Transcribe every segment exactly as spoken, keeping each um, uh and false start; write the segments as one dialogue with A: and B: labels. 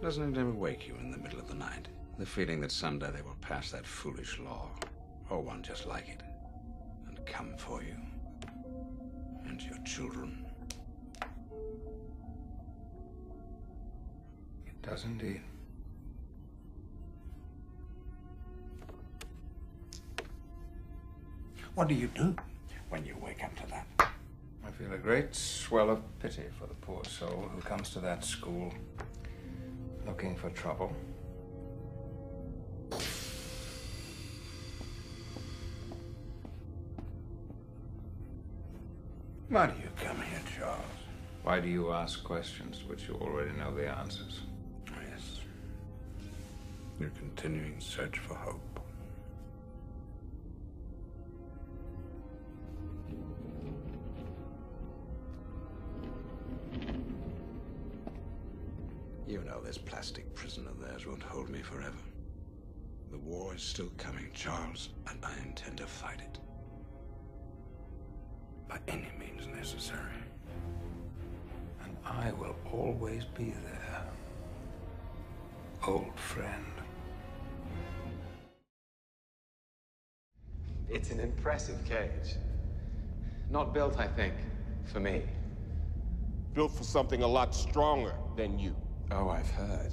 A: Doesn't it ever wake you in the middle of the night? The feeling that someday they will pass that foolish law, or one just like it, and come for you and your children.
B: It does indeed.
A: What do you do when you wake up to that?
B: I feel a great swell of pity for the poor soul who comes to that school looking for trouble.
A: Why do you come here, Charles?
B: Why do you ask questions to which you already know the answers?
A: Yes. Your continuing search for hope. You know this plastic prison of theirs won't hold me forever. The war is still coming, Charles, and I intend to fight it. By any means necessary.
B: And I will always be there, old friend.
C: It's an impressive cage. Not built, I think, for me.
D: Built for something a lot stronger than you.
C: Oh, I've heard.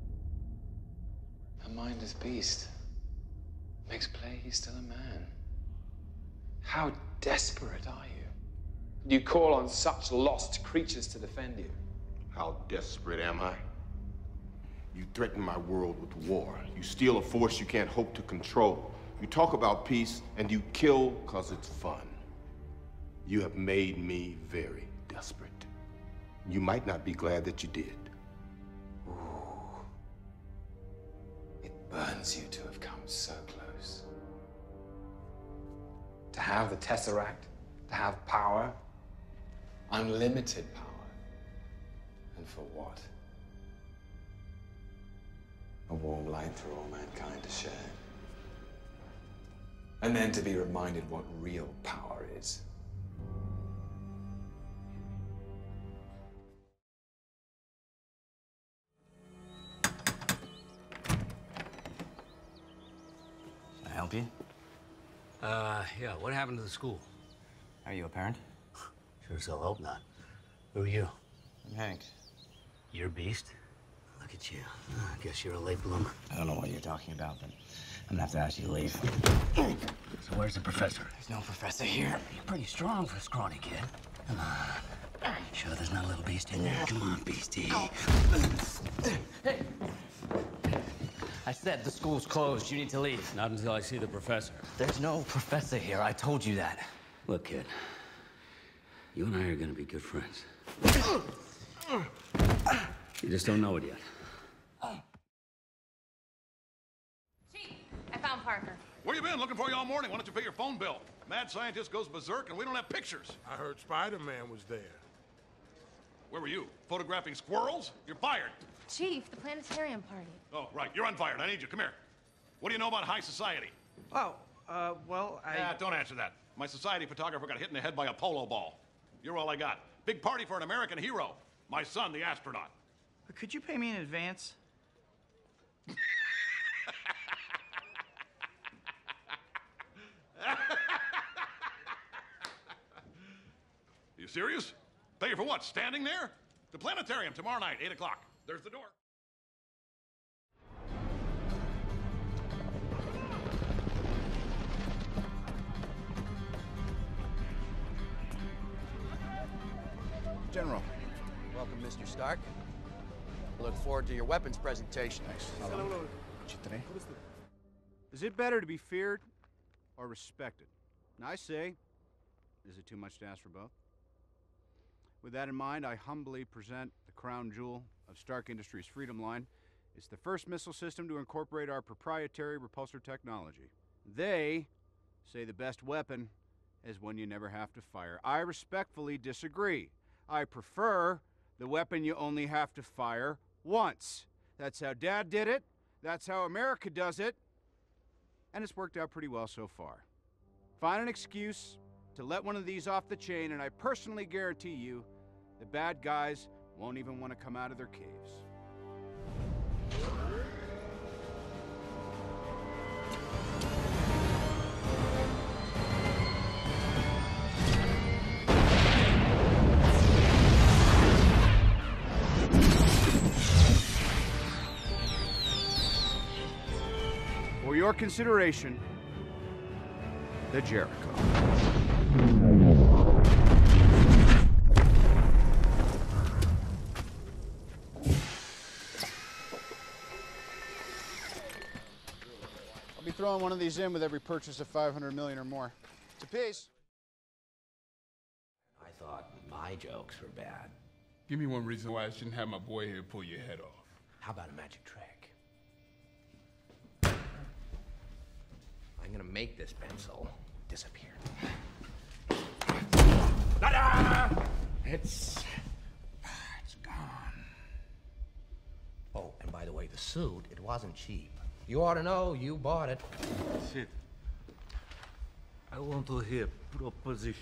C: A mindless beast. Makes play he's still a man. How desperate are you? You call on such lost creatures to defend you.
D: How desperate am I? You threaten my world with war. You steal a force you can't hope to control. You talk about peace, and you kill because it's fun. You have made me very desperate. You might not be glad that you did.
C: Ooh. It burns you to have come so close. To have the Tesseract, to have power, unlimited power. And for what? A warm light for all mankind to share. And then to be reminded what real power is.
E: Can I help you?
F: Uh, yeah, what happened to the school?
E: Are you a parent?
F: Sure as hell hope not. Who are you?
E: I'm Hank.
F: You're Beast? Look at you. I guess you're a late bloomer.
E: I don't know what you're talking about, but I'm gonna have to ask you to leave.
F: So where's the professor?
E: There's no professor here.
F: You're pretty strong for a scrawny kid. Come on. Sure there's not a little beast in there? Come on, Beastie.
E: Hey! I said the school's closed. You need to leave.
F: Not until I see the professor.
E: There's no professor here. I told you that.
F: Look, kid. You and I are gonna be good friends. You just don't know it yet.
G: Chief, I found Parker.
H: Where you been? Looking for you all morning. Why don't you pay your phone bill? Mad scientist goes berserk and we don't have pictures.
I: I heard Spider-Man was there.
H: Where were you? Photographing squirrels? You're fired.
G: Chief, the planetarium party.
H: Oh, right. You're unfired. I need you. Come here. What do you know about high society?
J: Oh, uh, well, I...
H: Yeah, don't answer that. My society photographer got hit in the head by a polo ball. You're all I got. Big party for an American hero. My son, the astronaut.
J: Could you pay me in advance?
H: You serious? Pay you for what? Standing there? The planetarium tomorrow night, eight o'clock. There's the door.
K: General. Welcome, Mister Stark. Look forward to your weapons presentation. Thanks.
L: Is it better to be feared or respected? And I say, is it too much to ask for both? With that in mind, I humbly present the crown jewel of Stark Industries' Freedom Line. It's the first missile system to incorporate our proprietary repulsor technology. They say the best weapon is one you never have to fire. I respectfully disagree. I prefer the weapon you only have to fire once. That's how Dad did it. That's how America does it. And it's worked out pretty well so far. Find an excuse to let one of these off the chain, and I personally guarantee you the bad guys won't even want to come out of their caves. your consideration, the Jericho. I'll be throwing one of these in with every purchase of five hundred million or more. It's a piece.
F: I thought my jokes were bad.
M: Give me one reason why I shouldn't have my boy here pull your head off.
F: How about a magic trick? I'm gonna make this pencil disappear. Ta-da! It's... it's gone. Oh, and by the way, the suit, it wasn't cheap. You ought to know, you bought it.
N: Shit. I want to hear proposition.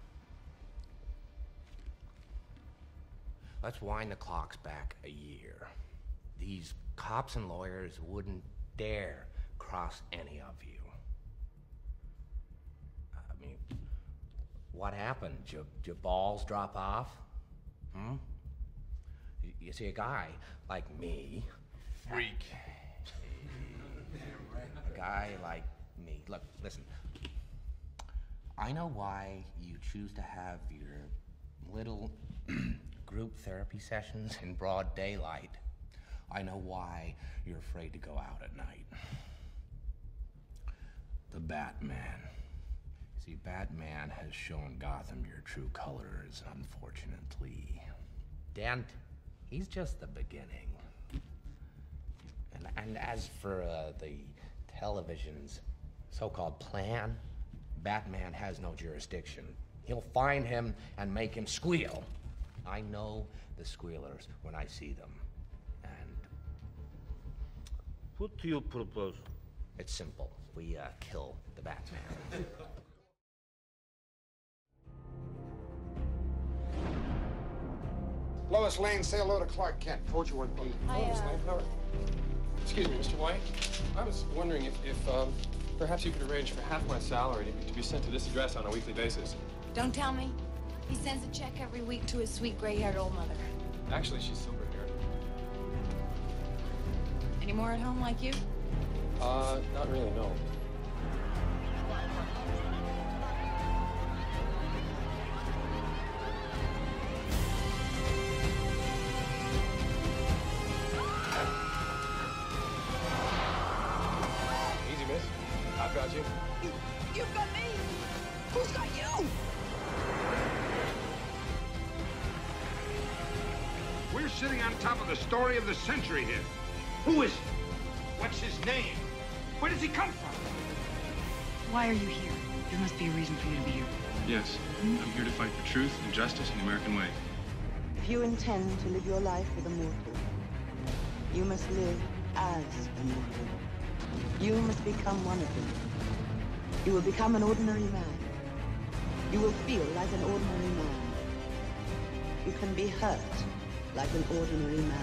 F: Let's wind the clocks back a year. These cops and lawyers wouldn't dare cross any of you. I mean, what happened? Did your, your balls drop off? Hmm? You, you see, a guy like me...
M: Freak.
F: A guy like me. Look, listen. I know why you choose to have your little group therapy sessions in broad daylight. I know why you're afraid to go out at night. The Batman. See, Batman has shown Gotham your true colors, unfortunately. Dent, he's just the beginning. And, and as for uh, the television's so-called plan, Batman has no jurisdiction. He'll find him and make him squeal. I know the squealers when I see them. And...
N: what do you propose?
F: It's simple. We uh, kill the Batman.
O: Lois Lane, say hello to Clark Kent. Told you wouldn't be.
P: Hello, Miss Lane. How are- Excuse me, Mister White. I was wondering if, if um, perhaps you could arrange for half my salary to be, to be sent to this address on a weekly basis.
Q: Don't tell me. He sends a check every week to his sweet gray-haired old mother.
P: Actually, she's silver-haired.
Q: Any more at home like you?
P: Uh, not really, no. Easy, miss. I've got you.
Q: You, you've got me. Who's got you?
O: We're sitting on top of the story of the century here. Who is he? What's his name? Where does he come from?
R: Why are you here? There must be a reason for you to be here.
P: Yes, I'm here to fight for truth and justice in the American way.
S: If you intend to live your life with a mortal, you must live as a mortal. You must become one of them. You will become an ordinary man. You will feel like an ordinary man. You can be hurt like an ordinary man.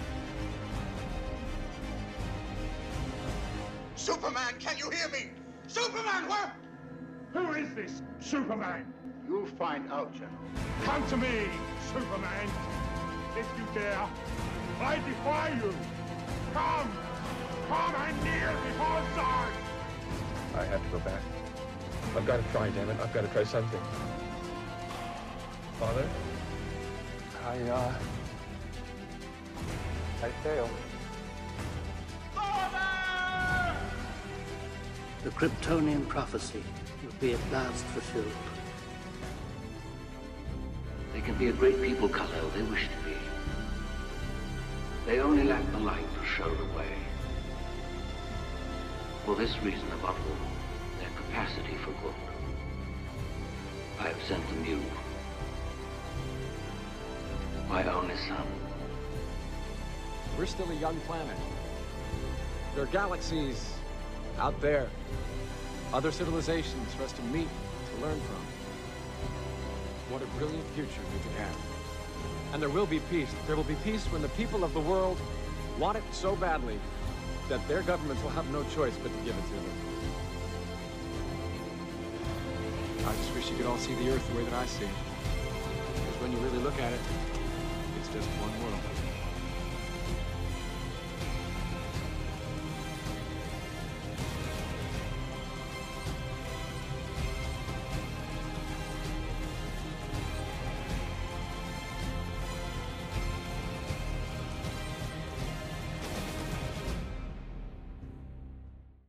O: Superman, can you hear me? Superman, where? Who is this Superman? You'll find out, General. Come to me, Superman. If you dare, I defy you. Come. Come and kneel before Zod.
P: I have to go back. I've got to try, damn it. I've got to try something. Father, I, uh... I failed.
T: The Kryptonian prophecy will be at last fulfilled.
F: They can be a great people, Kal-El. They wish to be. They only lack the light to show the way. For this reason above all, their capacity for good, I have sent them you, my only son.
C: We're still a young planet. There are galaxies out there, other civilizations for us to meet, to learn from. What a brilliant future we could have. And there will be peace. There will be peace when the people of the world want it so badly that their governments will have no choice but to give it to them. I just wish you could all see the Earth the way that I see it. Because when you really look at it, it's just one world.